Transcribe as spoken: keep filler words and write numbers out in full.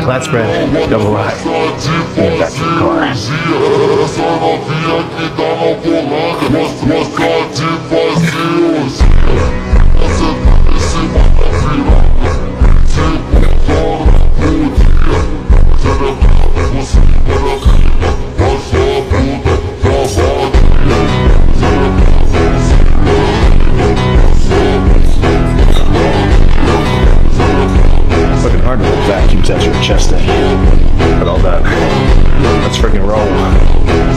flat spread, double lock, and back to the car. Fucking hard to vacuum touch your chest in. But all that. Let's freaking roll.